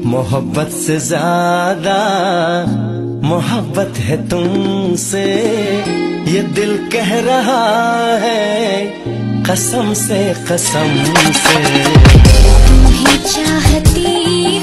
मोहब्बत से ज्यादा मोहब्बत है तुमसे, ये दिल कह रहा है कसम से कसम से। तुम्हें चाहती